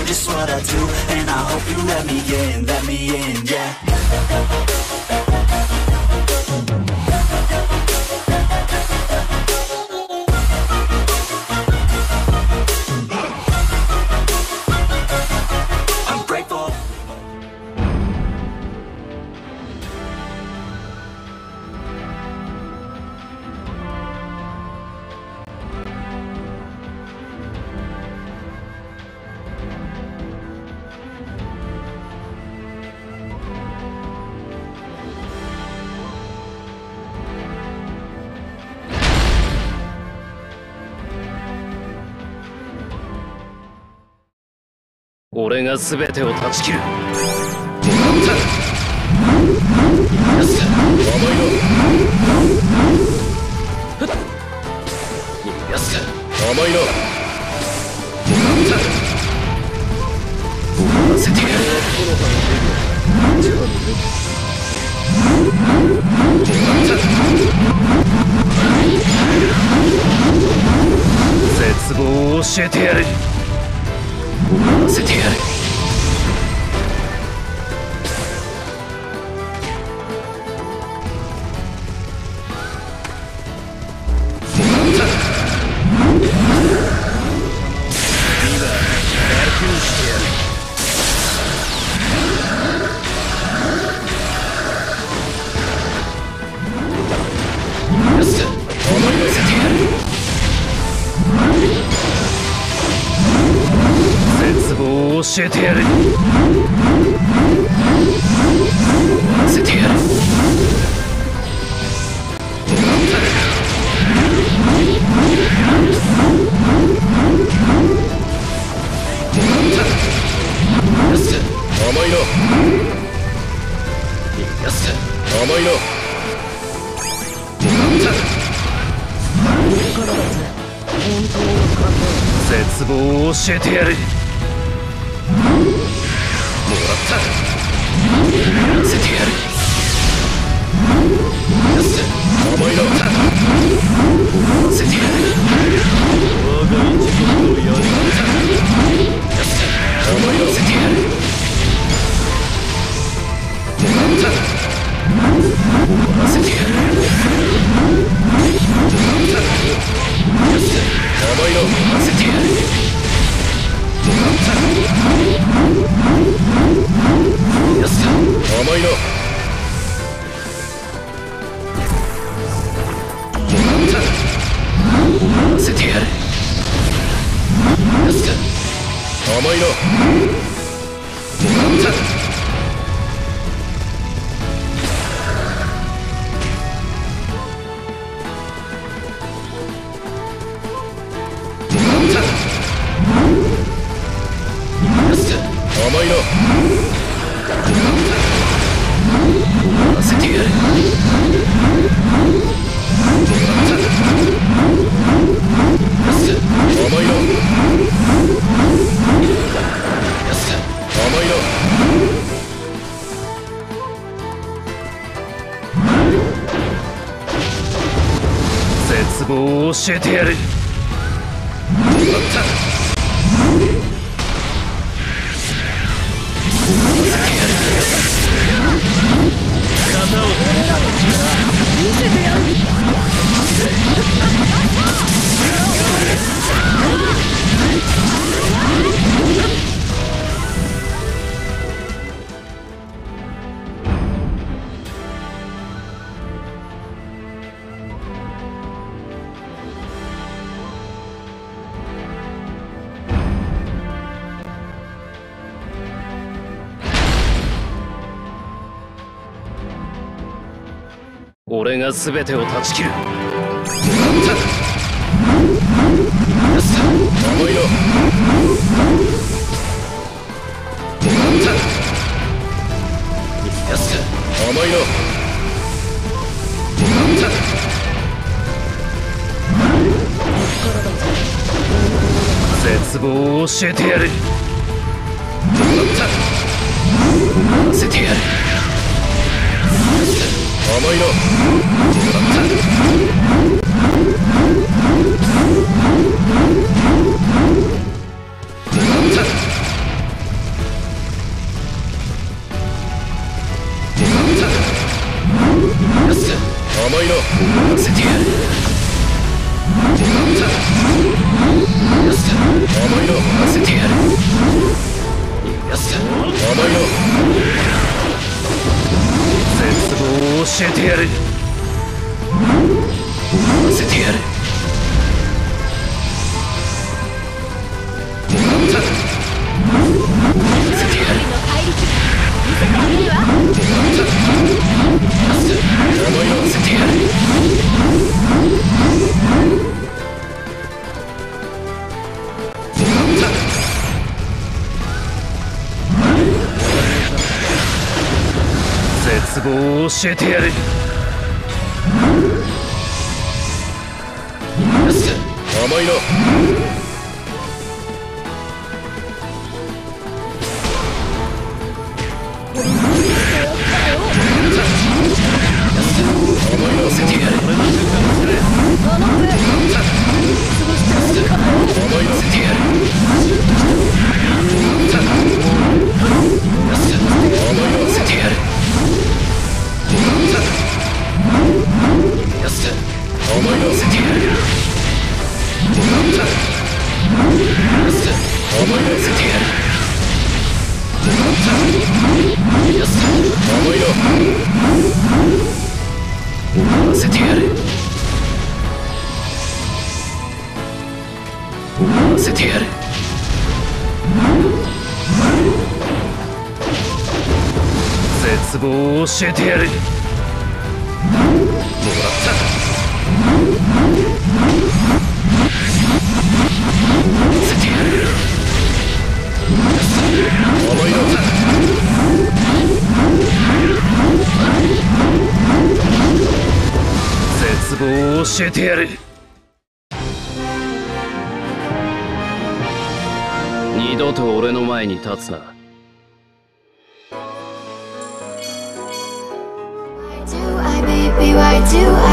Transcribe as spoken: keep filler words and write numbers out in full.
just what I do, and I hope you let me in, let me in, yeah. I'm grateful. 俺が全てを断ち切る。もらった。よし、甘いの。ふっ。よし、甘いの。もらった。終わらせてやる。もらった。絶望を教えてやる。終わらせてやる。教えてやる。終わらせてやる。よし、甘いの。よし、甘いの。絶望を教えてやる。もらった。やらせてやる。よし、甘いの。終わらせてやる。我が一族をやりました。よし、甘いの。せてやる。もらった。終わらせてやる。もらった。よし、甘いの。終わらせてやる。もらった。よし、甘いの。もらった。終わらせてやる。よし、甘いの。もらった。甘いの。終わらせてやる。よし、甘いの。よし、甘いの。絶望を教えてやる。もらった。見せてやる。俺が全てを断ち切る。もらった。よし、甘いの。もらった。よし、甘いの。もらった。絶望を教えてやる。もらった。終わらせてやる。甘いの。もらった。もらった。 教えてやる。終わらせてやる。もらった。終わらせてやる。もらった。思い合わせてやる。もらった。絶望を教えてやる。よし、甘いな。思い合わせてやる。思い合わせてやる。思い合わせてやる。よし、思い合わせてやる。もらった。よし、思い合わせてやる。もらった。よし、思い合わせてやる。思わせてやる。絶望を教えてやる。もらった。思わせてやる。思いのった。絶望を教えてやる。二度と俺の前に立つな。 Why do